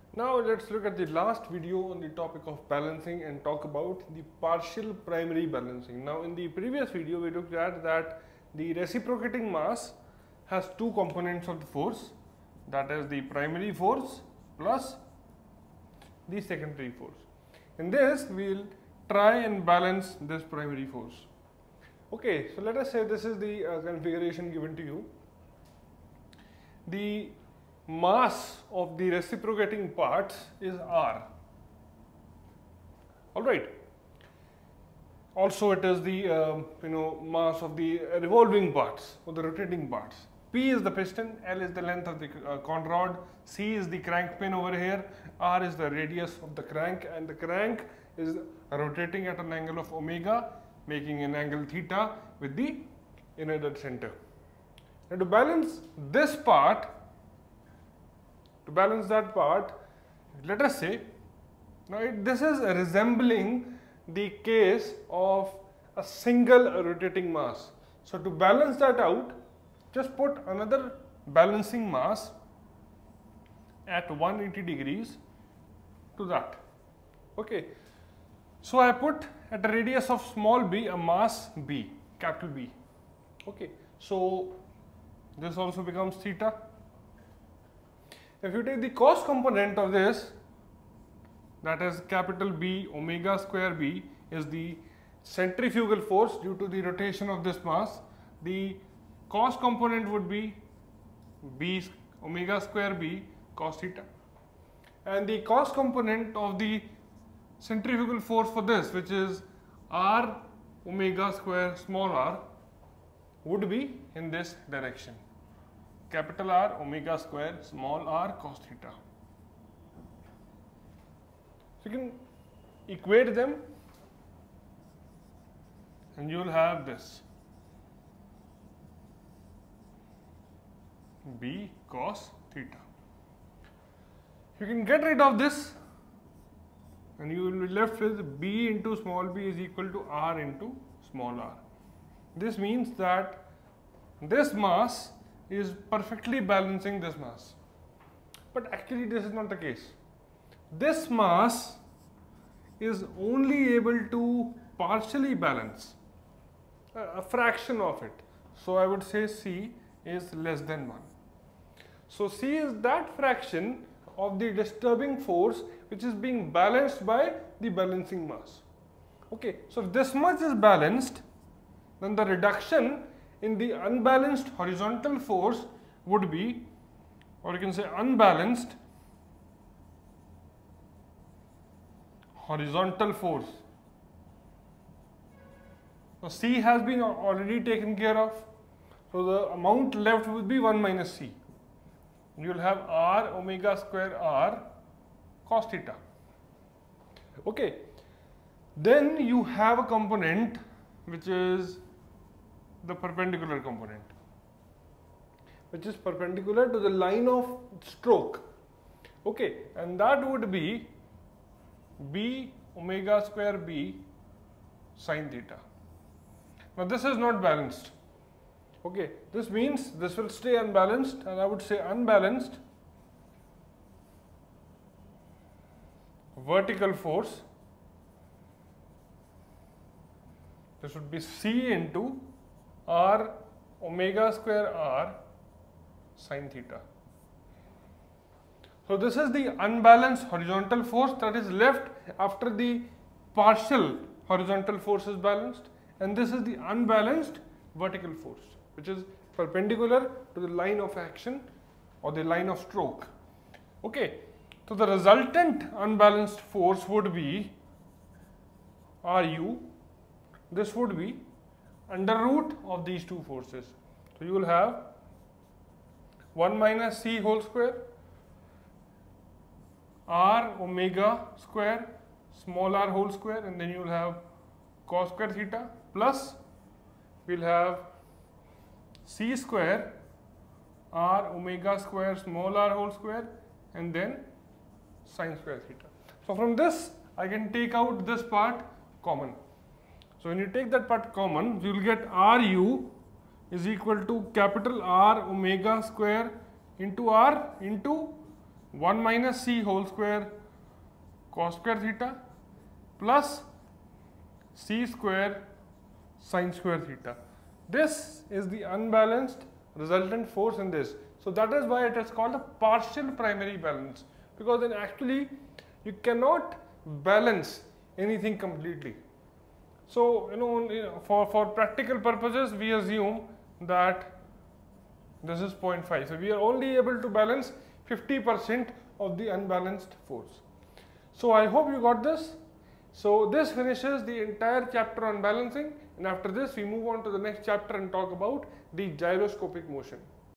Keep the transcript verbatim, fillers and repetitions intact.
Now let's look at the last video on the topic of balancing and talk about the partial primary balancing. Now in the previous video we looked at that the reciprocating mass has two components of the force, that is the primary force plus the secondary force. In this we will try and balance this primary force. Okay, so let us say this is the uh, configuration given to you. The mass of the reciprocating parts is R. Alright. Also it is the uh, you know mass of the revolving parts or the rotating parts. P is the piston, L is the length of the uh, con rod, C is the crank pin over here, R is the radius of the crank, and the crank is rotating at an angle of omega, making an angle theta with the inner dead center. Now to balance this part, to balance that part, let us say, now it, this is resembling the case of a single rotating mass. So to balance that out, just put another balancing mass at one hundred eighty degrees to that. Okay. So I put at a radius of small b a mass b, capital B. Okay. So this also becomes theta. If you take the cos component of this, that is capital B omega square b is the centrifugal force due to the rotation of this mass. The cos component would be b omega square b cos theta, and the cos component of the centrifugal force for this, which is r omega square small r, would be in this direction, capital R omega square small r cos theta. So you can equate them and you will have this b cos theta. You can get rid of this and you will be left with b into small b is equal to r into small r. This means that this mass is perfectly balancing this mass, but actually this is not the case. This mass is only able to partially balance a, a fraction of it. So I would say C is less than one. So C is that fraction of the disturbing force which is being balanced by the balancing mass. Okay, so if this much is balanced, then the reduction in the unbalanced horizontal force would be, or you can say unbalanced horizontal force. So C has been already taken care of, so the amount left will be one minus C. You will have r omega square r cos theta. Okay, then you have a component which is the perpendicular component, which is perpendicular to the line of stroke. Okay, and that would be b omega square b sin theta. Now this is not balanced. Okay, this means this will stay unbalanced, and I would say unbalanced vertical force. This would be C into r omega square r sin theta. So this is the unbalanced horizontal force that is left after the partial horizontal force is balanced, and this is the unbalanced vertical force, which is perpendicular to the line of action or the line of stroke. Okay, so the resultant unbalanced force would be Ru. This would be under root of these two forces. So you will have one minus C whole square r omega square small r whole square, and then you will have cos square theta, plus we will have C square r omega square small r whole square, and then sin square theta. So from this I can take out this part common. So when you take that part common, you will get Ru is equal to capital R omega square into R into one minus c whole square cos square theta plus c square sin square theta. This is the unbalanced resultant force in this. So that is why it is called a partial primary balance, because then actually you cannot balance anything completely. So you know, for, for practical purposes we assume that this is zero point five. So we are only able to balance fifty percent of the unbalanced force. So I hope you got this. So this finishes the entire chapter on balancing, and after this we move on to the next chapter and talk about the gyroscopic motion.